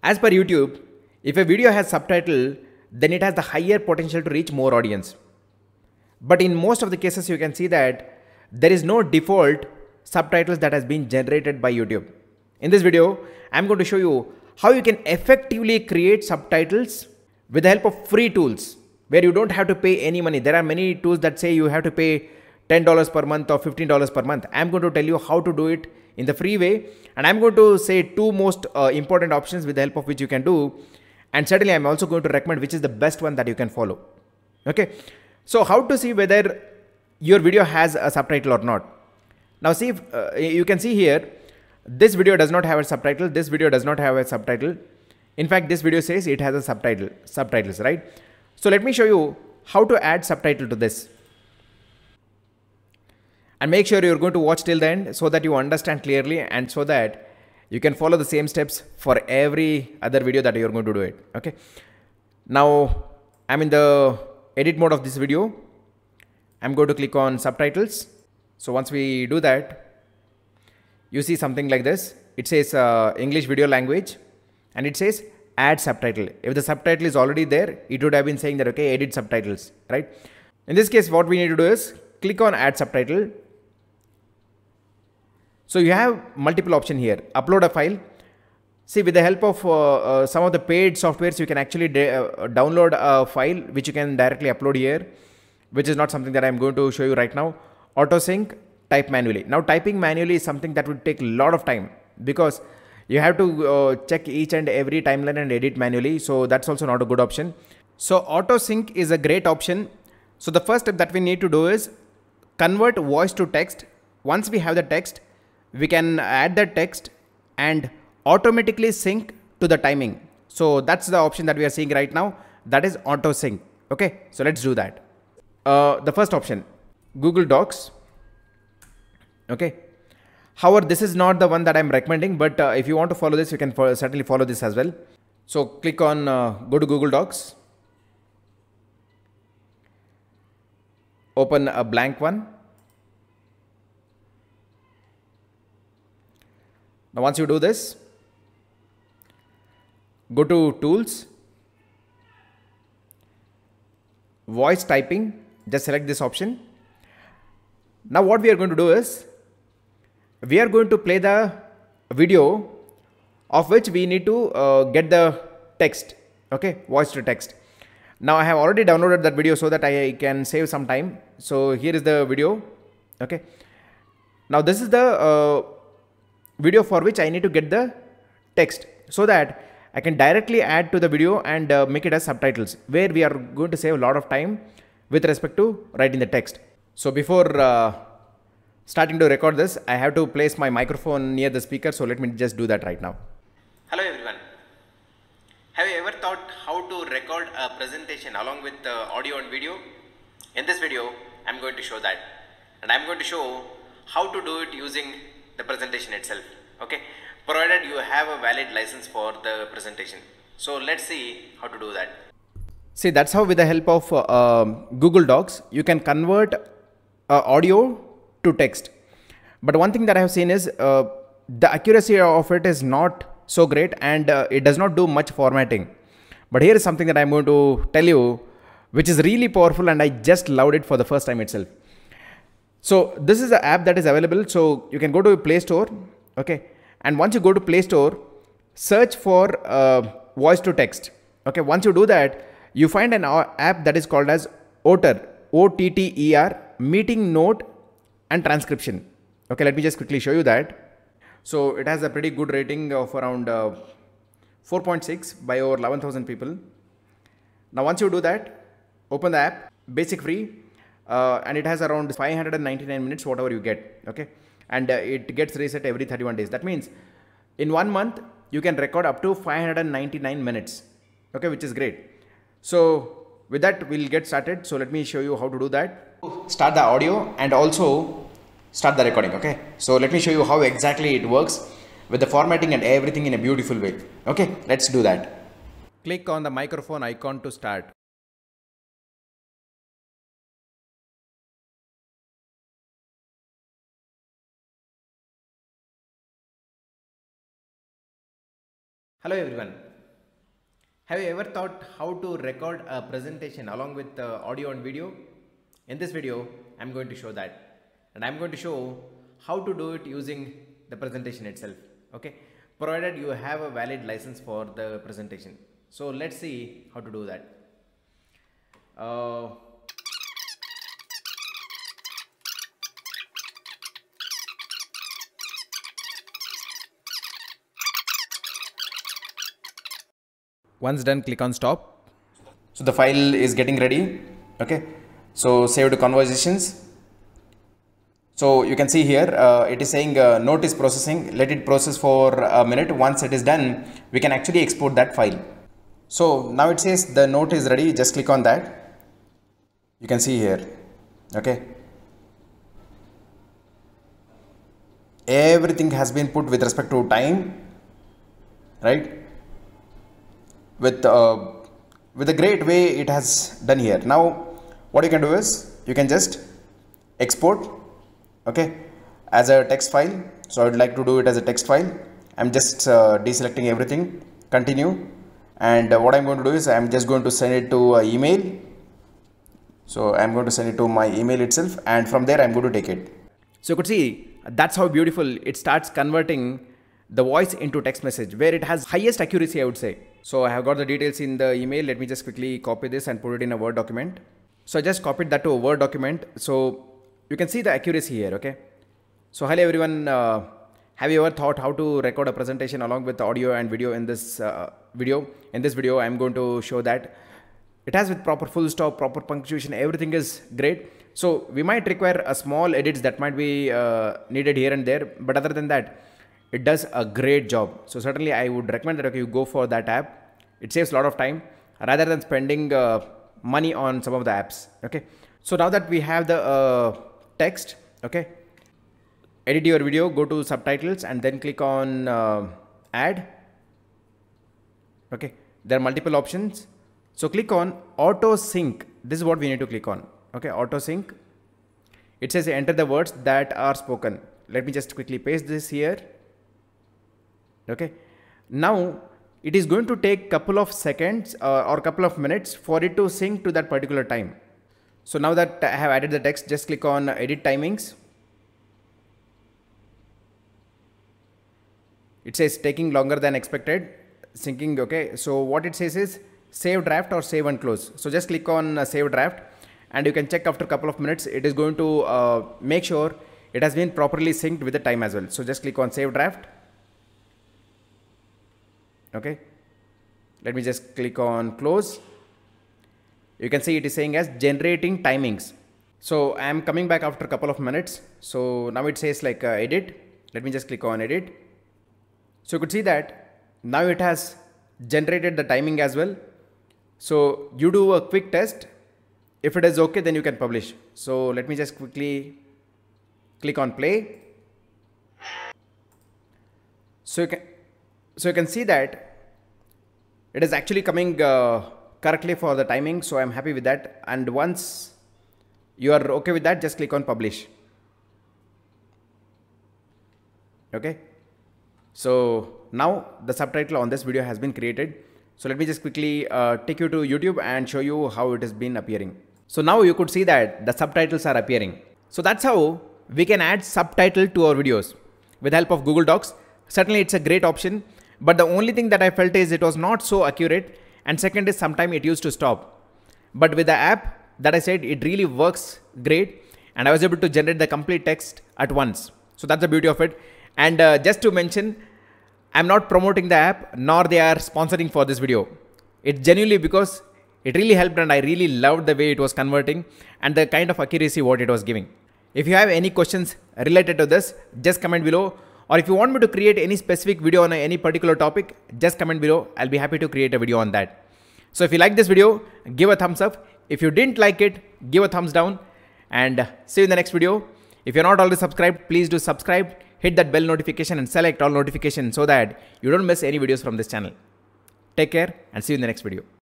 As per YouTube, if a video has subtitle, then it has the higher potential to reach more audience. But in most of the cases, you can see that there is no default subtitles that has been generated by YouTube. In this video, I'm going to show you how you can effectively create subtitles with the help of free tools where you don't have to pay any money. There are many tools that say you have to pay $10 per month or $15 per month. I'm going to tell you how to do it in the free way, and I'm going to say two most important options with the help of which you can do, and certainly I'm also going to recommend which is the best one that you can follow. Okay, so how to see whether your video has a subtitle or not. Now see, if, you can see here, this video does not have a subtitle, this video does not have a subtitle. In fact, this video says it has a subtitles, right? So let me show you how to add subtitle to this. And make sure you're going to watch till the end so that you understand clearly and so that you can follow the same steps for every other video that you're going to do it. Okay. Now I'm in the edit mode of this video. I'm going to click on subtitles. So once we do that, you see something like this. It says English video language and it says add subtitle. If the subtitle is already there, it would have been saying that, okay, edit subtitles, right? In this case, what we need to do is click on add subtitle. So you have multiple options here. Upload a file. See, with the help of some of the paid softwares, you can actually download a file which you can directly upload here, which is not something that I'm going to show you right now. Auto sync, type manually. Now typing manually is something that would take a lot of time because you have to check each and every timeline and edit manually. So that's also not a good option. So auto sync is a great option. So the first step that we need to do is convert voice to text. Once we have the text, we can add the text and automatically sync to the timing. So that's the option that we are seeing right now. That is auto sync. Okay, so let's do that. The first option, Google Docs. Okay. However, this is not the one that I'm recommending, but if you want to follow this, you can certainly follow this as well. So click on go to Google Docs. Open a blank one. Now once you do this, go to tools, voice typing, just select this option. Now what we are going to do is, we are going to play the video of which we need to get the text, okay, voice to text. Now I have already downloaded that video so that I can save some time. So here is the video, okay. Now this is the video for which I need to get the text so that I can directly add to the video and make it as subtitles, where we are going to save a lot of time with respect to writing the text. So before starting to record this, I have to place my microphone near the speaker. So let me just do that right now. Hello everyone. Have you ever thought how to record a presentation along with audio and video? In this video, I'm going to show that. And I'm going to show how to do it using the presentation itself. Okay, provided you have a valid license for the presentation. So let's see how to do that. See, that's how with the help of Google Docs, you can convert audio to text. But one thing that I have seen is the accuracy of it is not so great and it does not do much formatting. But here is something that I'm going to tell you, which is really powerful and I just loved it for the first time itself. So this is the app that is available. So you can go to Play Store, okay, and once you go to Play Store, search for voice to text. Okay, once you do that, you find an app that is called as Otter, O-T-T-E-R, meeting note and transcription. Okay, let me just quickly show you that. So it has a pretty good rating of around 4.6 by over 11,000 people. Now once you do that, open the app, basic free. And it has around 599 minutes, whatever you get, okay, and it gets reset every 31 days. That means in 1 month you can record up to 599 minutes, okay, which is great. So with that we'll get started. So let me show you how to do that. Start the audio and also start the recording. Okay, so let me show you how exactly it works with the formatting and everything in a beautiful way. Okay, let's do that. Click on the microphone icon to start. Hello everyone. Have you ever thought how to record a presentation along with audio and video? In this video, I'm going to show that. And I'm going to show how to do it using the presentation itself. Okay, provided you have a valid license for the presentation. So let's see how to do that. Once done, click on stop. So the file is getting ready. Okay, so save to conversations. So you can see here it is saying note is processing. Let it process for a minute. Once it is done, we can actually export that file. So now it says the note is ready. Just click on that. You can see here. Okay, everything has been put with respect to time, right? With a great way it has done here. Now what you can do is you can just export, okay, as a text file. So I would like to do it as a text file. I'm just deselecting everything, continue, and what I'm going to do is I'm just going to send it to email. So I'm going to send it to my email itself, and from there I'm going to take it. So you could see that's how beautiful it starts converting the voice into text message, where it has highest accuracy, I would say. So I have got the details in the email. Let me just quickly copy this and put it in a Word document. So I just copied that to a Word document. So you can see the accuracy here. Okay. So hello everyone. Have you ever thought how to record a presentation along with audio and video in this video? In this video, I'm going to show that it has with proper full stop, proper punctuation, everything is great. So we might require a small edits that might be needed here and there, but other than that, it does a great job. So certainly I would recommend that, okay, you go for that app. It saves a lot of time rather than spending money on some of the apps. Okay. So now that we have the text, okay, edit your video, go to subtitles and then click on add. Okay. There are multiple options. So click on auto sync. This is what we need to click on. Okay. Auto sync. It says enter the words that are spoken. Let me just quickly paste this here. Okay, now it is going to take couple of seconds or couple of minutes for it to sync to that particular time. So now that I have added the text, just click on edit timings. It says taking longer than expected, syncing. Okay, so what it says is save draft or save and close. So just click on save draft and you can check after a couple of minutes. It is going to make sure it has been properly synced with the time as well. So just click on save draft. Okay, let me just click on close. You can see it is saying as generating timings. So I am coming back after a couple of minutes. So now it says like edit. Let me just click on edit. So you could see that now it has generated the timing as well. So you do a quick test. If it is okay, then you can publish. So let me just quickly click on play. So you can see that it is actually coming correctly for the timing. So I'm happy with that. And once you are okay with that, just click on publish. Okay. So now the subtitle on this video has been created. So let me just quickly take you to YouTube and show you how it has been appearing. So now you could see that the subtitles are appearing. So that's how we can add subtitle to our videos with the help of Google Docs. Certainly it's a great option. But the only thing that I felt is it was not so accurate, and second is sometimes it used to stop. But with the app that I said, it really works great, and I was able to generate the complete text at once. So that's the beauty of it. And just to mention, I'm not promoting the app nor they are sponsoring for this video. It's genuinely because it really helped and I really loved the way it was converting and the kind of accuracy what it was giving. If you have any questions related to this, just comment below. Or if you want me to create any specific video on any particular topic, just comment below. I'll be happy to create a video on that. So if you like this video, give a thumbs up. If you didn't like it, give a thumbs down. And see you in the next video. If you're not already subscribed, please do subscribe. Hit that bell notification and select all notifications so that you don't miss any videos from this channel. Take care and see you in the next video.